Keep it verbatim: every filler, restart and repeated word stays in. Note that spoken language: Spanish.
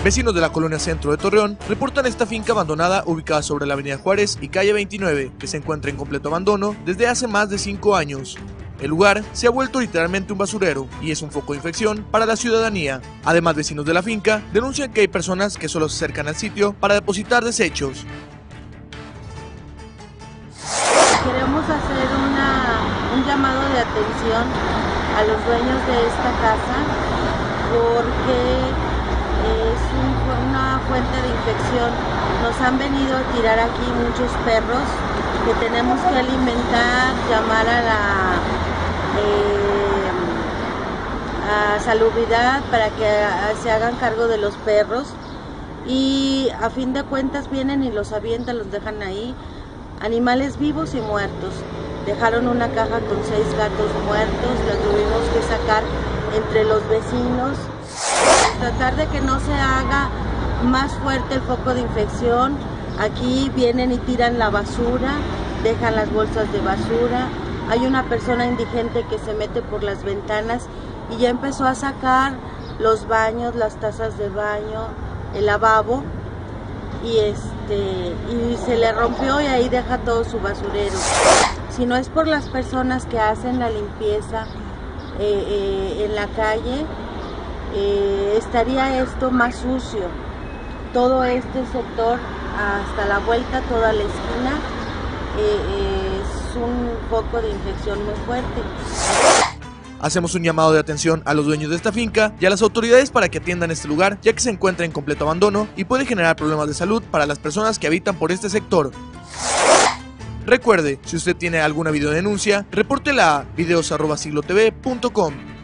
Vecinos de la colonia Centro de Torreón reportan esta finca abandonada ubicada sobre la avenida Juárez y calle veintinueve, que se encuentra en completo abandono desde hace más de cinco años. El lugar se ha vuelto literalmente un basurero y es un foco de infección para la ciudadanía. Además, vecinos de la finca denuncian que hay personas que solo se acercan al sitio para depositar desechos. Queremos hacer una, un llamado de atención a los dueños de esta casa porque es un, una fuente de infección. Nos han venido a tirar aquí muchos perros que tenemos que alimentar, llamar a la eh, a salubridad para que se hagan cargo de los perros, y a fin de cuentas vienen y los avientan, los dejan ahí, animales vivos y muertos. Dejaron una caja con seis gatos muertos, la tuvimos que sacar entre los vecinos, tratar de que no se haga más fuerte el foco de infección. Aquí vienen y tiran la basura, dejan las bolsas de basura. Hay una persona indigente que se mete por las ventanas y ya empezó a sacar los baños, las tazas de baño, el lavabo, y este y se le rompió y ahí deja todo su basurero. Si no es por las personas que hacen la limpieza eh, eh, en la calle, eh, estaría esto más sucio. Todo este sector hasta la vuelta, toda la esquina, eh, eh, es un foco de infección muy fuerte. Hacemos un llamado de atención a los dueños de esta finca y a las autoridades para que atiendan este lugar, ya que se encuentra en completo abandono y puede generar problemas de salud para las personas que habitan por este sector. Recuerde, si usted tiene alguna videodenuncia, repórtela a videos arroba siglo t v punto com.